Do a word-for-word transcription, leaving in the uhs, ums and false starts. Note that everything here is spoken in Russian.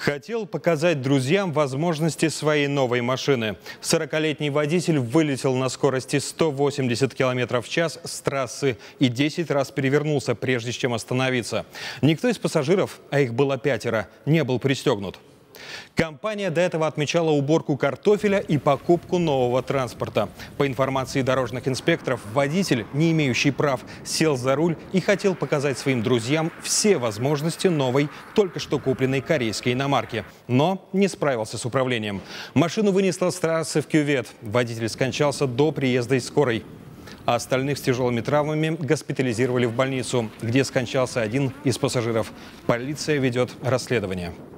Хотел показать друзьям возможности своей новой машины. сорокалетний водитель вылетел на скорости сто восемьдесят километров в час с трассы и десять раз перевернулся, прежде чем остановиться. Никто из пассажиров, а их было пятеро, не был пристегнут. Компания до этого отмечала уборку картофеля и покупку нового транспорта. По информации дорожных инспекторов, водитель, не имеющий прав, сел за руль и хотел показать своим друзьям все возможности новой, только что купленной корейской иномарки. Но не справился с управлением. Машину вынесло с трассы в кювет. Водитель скончался до приезда из скорой. А остальных с тяжелыми травмами госпитализировали в больницу, где скончался один из пассажиров. Полиция ведет расследование.